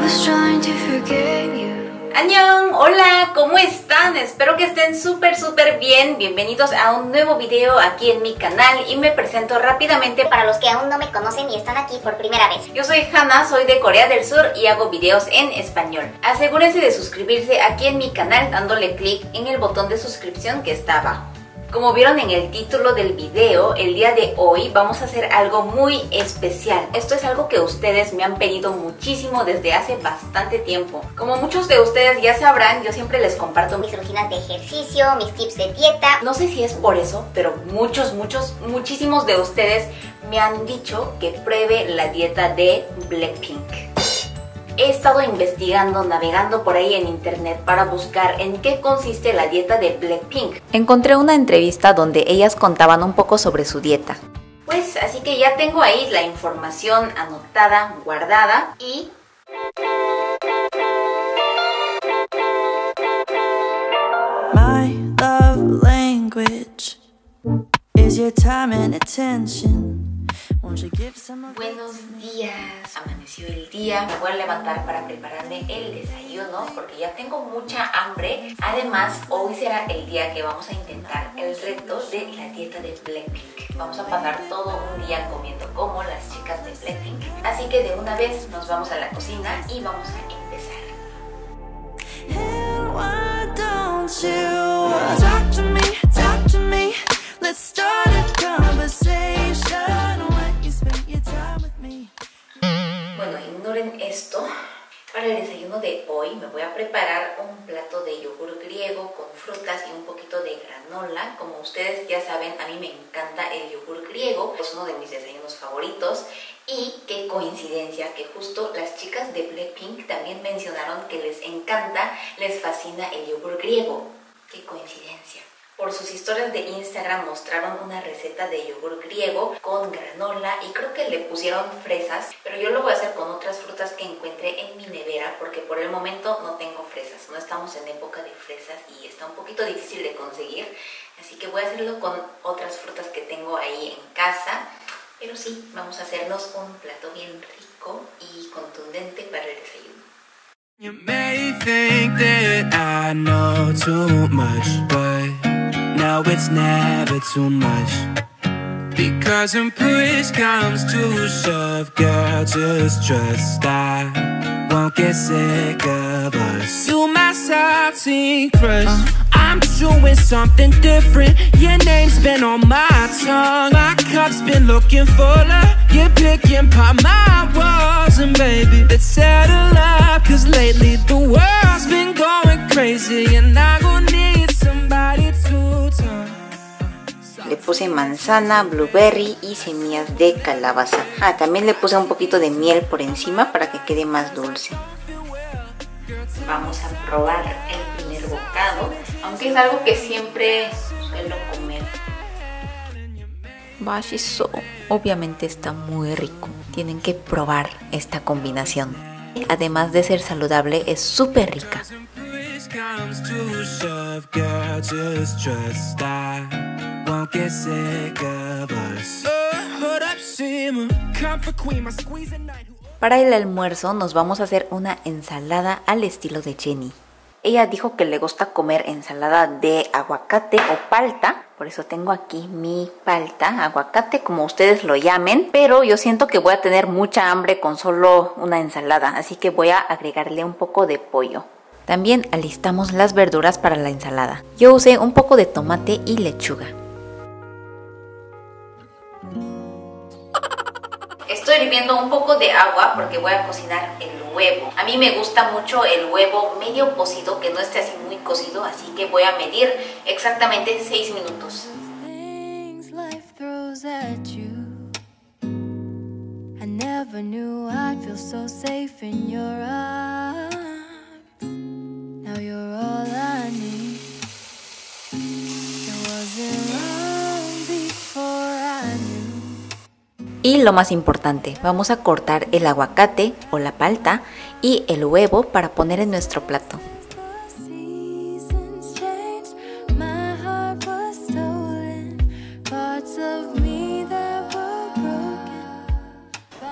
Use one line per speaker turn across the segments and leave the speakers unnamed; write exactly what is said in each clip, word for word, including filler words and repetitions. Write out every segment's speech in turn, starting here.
was trying to forget you.
¡Annyeong! Hola, ¿cómo están? Espero que estén súper súper bien. Bienvenidos a un nuevo video aquí en mi canal y me presento rápidamente
para los que aún no me conocen y están aquí por primera vez.
Yo soy Hannah, soy de Corea del Sur y hago videos en español. Asegúrense de suscribirse aquí en mi canal dándole clic en el botón de suscripción que está abajo. Como vieron en el título del video, el día de hoy vamos a hacer algo muy especial. Esto es algo que ustedes me han pedido muchísimo desde hace bastante tiempo. Como muchos de ustedes ya sabrán, yo siempre les comparto
mis rutinas de ejercicio, mis tips de dieta.
No sé si es por eso, pero muchos, muchos, muchísimos de ustedes me han dicho que pruebe la dieta de Blackpink. He estado investigando, navegando por ahí en internet para buscar en qué consiste la dieta de Blackpink. Encontré una entrevista donde ellas contaban un poco sobre su dieta. Pues así que ya tengo ahí la información anotada, guardada y...
My love language is your time and attention.
Buenos días, amaneció el día, me voy a levantar para prepararme el desayuno porque ya tengo mucha hambre. Además, hoy será el día que vamos a intentar el reto de la dieta de Blackpink. Vamos a pasar todo un día comiendo como las chicas de Blackpink. Así que de una vez nos vamos a la cocina y vamos a empezar. Bueno, ignoren esto. Para el desayuno de hoy me voy a preparar un plato de yogur griego con frutas y un poquito de granola. Como ustedes ya saben, a mí me encanta el yogur griego, es uno de mis desayunos favoritos. Y qué coincidencia que justo las chicas de Blackpink también mencionaron que les encanta, les fascina el yogur griego. Qué coincidencia. Por sus historias de Instagram mostraron una receta de yogur griego con granola y creo que le pusieron fresas, pero yo lo voy a hacer con otras frutas que encuentre en mi nevera porque por el momento no tengo fresas, no estamos en época de fresas y está un poquito difícil de conseguir, así que voy a hacerlo con otras frutas que tengo ahí en casa, pero sí, vamos a hacernos un plato bien rico y contundente para el desayuno.
You may think that I know too much, but now it's never too much. Because when push comes to shove, girl, just trust I won't get sick of us. You my salty crush, uh, I'm doing something different. Your name's been on my tongue, my cup's been looking fuller. You're picking by my walls, and baby, let's settle up. Cause lately the world's been going crazy, and I gon' need somebody to talk.
Le puse manzana, blueberry y semillas de calabaza. Ah, también le puse un poquito de miel por encima para que quede más dulce. Vamos a probar el primer bocado, aunque es algo que siempre suelo comer. Bashiso, obviamente está muy rico. Tienen que probar esta combinación. Además de ser saludable, es súper rica. Para el almuerzo nos vamos a hacer una ensalada al estilo de Jenny. Ella dijo que le gusta comer ensalada de aguacate o palta, por eso tengo aquí mi palta, aguacate como ustedes lo llamen, pero yo siento que voy a tener mucha hambre con solo una ensalada, así que voy a agregarle un poco de pollo. También alistamos las verduras para la ensalada. Yo usé un poco de tomate y lechuga. Estoy hirviendo un poco de agua porque voy a cocinar el huevo. A mí me gusta mucho el huevo medio cocido, que no esté así muy cocido, así que voy a medir exactamente seis minutos. Y lo más importante, vamos a cortar el aguacate o la palta y el huevo para poner en nuestro plato.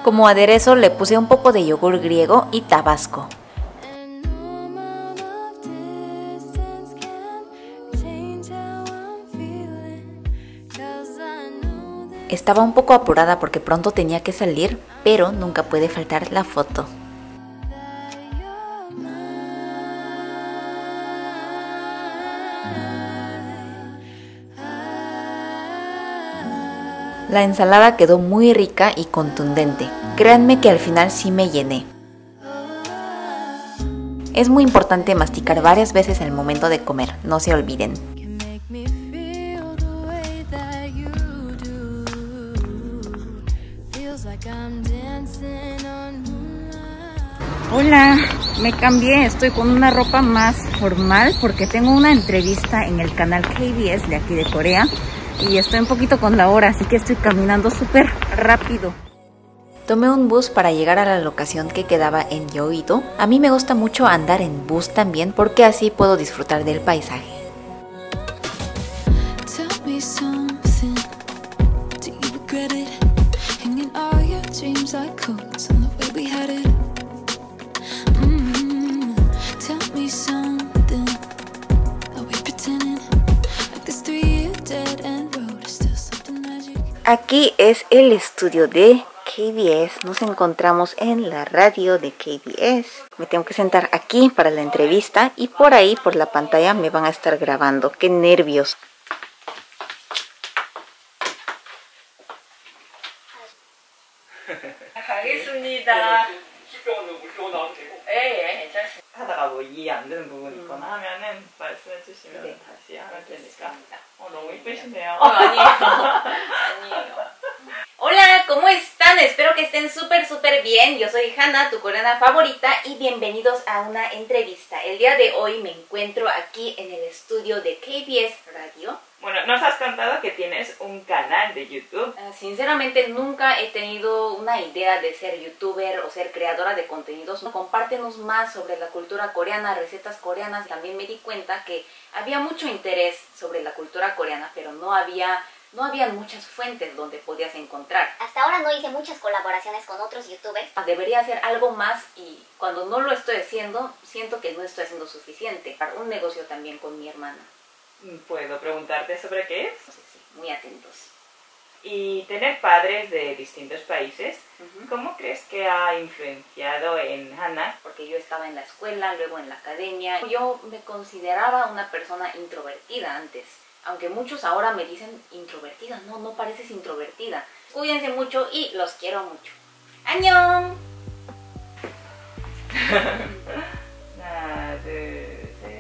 Como aderezo le puse un poco de yogur griego y tabasco. Estaba un poco apurada porque pronto tenía que salir, pero nunca puede faltar la foto. La ensalada quedó muy rica y contundente. Créanme que al final sí me llené. Es muy importante masticar varias veces en el momento de comer, no se olviden. Hola, me cambié, estoy con una ropa más formal porque tengo una entrevista en el canal K B S de aquí de Corea y estoy un poquito con la hora, así que estoy caminando súper rápido. Tomé un bus para llegar a la locación que quedaba en Yeouido. A mí me gusta mucho andar en bus también porque así puedo disfrutar del paisaje. Aquí es el estudio de K B S. Nos encontramos en la radio de K B S. Me tengo que sentar aquí para la entrevista y por ahí, por la pantalla, me van a estar grabando. ¡Qué nervios!
가겠습니다. 예, 예, 괜찮습니다. 하다가 뭐 이해 안 되는 부분이 있거나 하면은 말씀해 주시면 네. 다시 하면 되니까. 어, 너무 이쁘시네요.
Oh, 아니에요. 아니에요. Hola, ¿cómo están? Espero que estén súper, súper bien. Yo soy Hannah, tu coreana favorita, y bienvenidos a una entrevista. El día de hoy me encuentro aquí en el estudio de K B S Radio.
Bueno, nos has contado que tienes un canal de YouTube.
Uh, sinceramente nunca he tenido una idea de ser youtuber o ser creadora de contenidos. Compártenos más sobre la cultura coreana, recetas coreanas. También me di cuenta que había mucho interés sobre la cultura coreana, pero no había, no había muchas fuentes donde podías encontrar.
Hasta ahora no hice muchas colaboraciones con otros youtubers.
Debería hacer algo más y cuando no lo estoy haciendo, siento que no estoy haciendo suficiente. Para un negocio también con mi hermana.
¿Puedo preguntarte sobre qué es?
Sí, sí, muy atentos.
Y tener padres de distintos países,
Uh-huh.
¿cómo crees que ha influenciado en Hannah?
Porque yo estaba en la escuela, luego en la academia. Yo me consideraba una persona introvertida antes. Aunque muchos ahora me dicen introvertida. No, no pareces introvertida. Cuídense mucho y los quiero mucho. ¡Annyeong!
하나, 둘, 셋.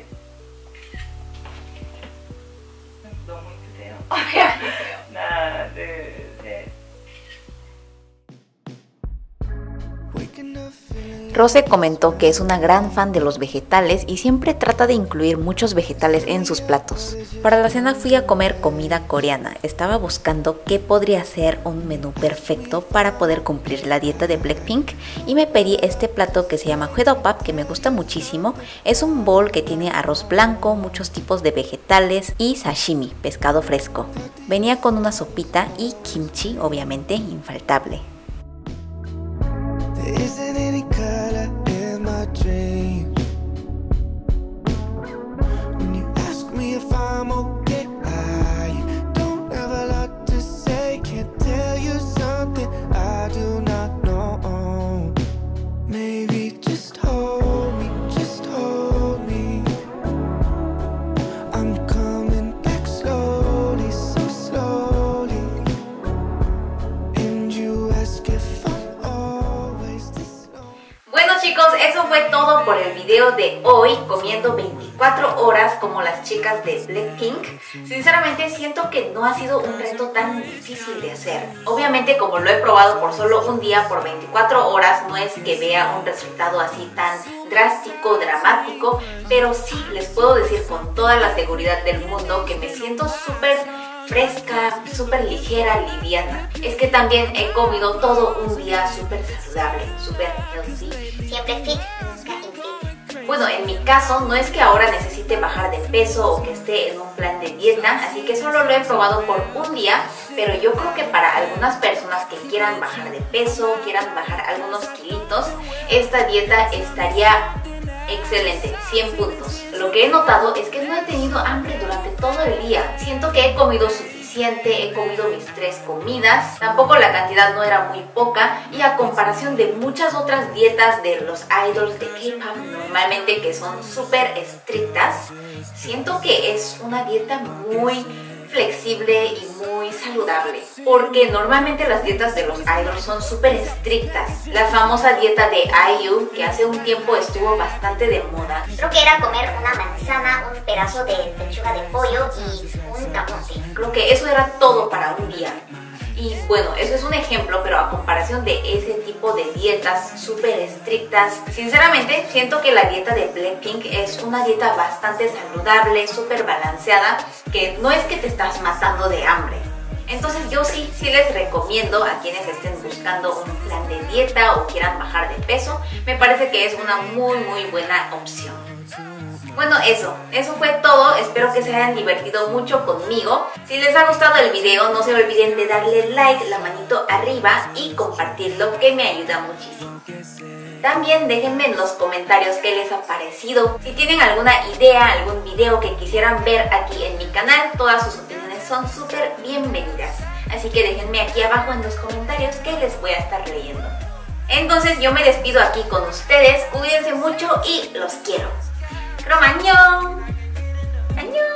너무 이쁘세요. 하나, 둘, 셋.
Rose comentó que es una gran fan de los vegetales y siempre trata de incluir muchos vegetales en sus platos. Para la cena fui a comer comida coreana. Estaba buscando qué podría ser un menú perfecto para poder cumplir la dieta de Blackpink y me pedí este plato que se llama Hwaedopap, que me gusta muchísimo. Es un bowl que tiene arroz blanco, muchos tipos de vegetales y sashimi, pescado fresco. Venía con una sopita y kimchi, obviamente, infaltable.
There isn't any color in my dreams. When you ask me if I'm okay, I don't have a lot to say. Can't tell you something I do not know. Maybe just hold me, just hold me. I'm coming back slowly, so slowly. And you ask if
Bueno chicos, eso fue todo por el video de hoy, comiendo veinticuatro horas como las chicas de Blackpink. Sinceramente siento que no ha sido un reto tan difícil de hacer. Obviamente como lo he probado por solo un día, por veinticuatro horas, no es que vea un resultado así tan drástico, dramático, pero sí les puedo decir con toda la seguridad del mundo que me siento súper fresca, súper ligera, liviana. Es que también he comido todo un día súper saludable, súper healthy.
Siempre fit, nunca infit.
Bueno, en mi caso no es que ahora necesite bajar de peso o que esté en un plan de dieta, así que solo lo he probado por un día, pero yo creo que para algunas personas que quieran bajar de peso, quieran bajar algunos kilitos, esta dieta estaría excelente, cien puntos. Lo que he notado es que no he tenido hambre durante todo el día. Siento que he comido suficiente, he comido mis tres comidas, tampoco la cantidad no era muy poca, y a comparación de muchas otras dietas de los idols de K-pop normalmente que son súper estrictas, siento que es una dieta muy flexible y muy saludable, porque normalmente las dietas de los idols son súper estrictas. La famosa dieta de I U, que hace un tiempo estuvo bastante de moda,
Creo que era comer una manzana, un pedazo de pechuga de pollo y un camote.
creo que eso era todo para un día. Y bueno, eso es un ejemplo, pero a comparación de ese tipo de dietas súper estrictas, sinceramente siento que la dieta de Blackpink es una dieta bastante saludable, súper balanceada, que no es que te estás matando de hambre. Entonces yo sí, sí les recomiendo a quienes estén buscando un plan de dieta o quieran bajar de peso, me parece que es una muy muy buena opción. Bueno, eso, eso fue todo, espero que se hayan divertido mucho conmigo. Si les ha gustado el video, no se olviden de darle like, la manito arriba y compartirlo, que me ayuda muchísimo. También déjenme en los comentarios qué les ha parecido. Si tienen alguna idea, algún video que quisieran ver aquí en mi canal, todas sus opiniones son súper bienvenidas. Así que déjenme aquí abajo en los comentarios que les voy a estar leyendo. Entonces yo me despido aquí con ustedes, cuídense mucho y los quiero. 그럼 안녕! 안녕!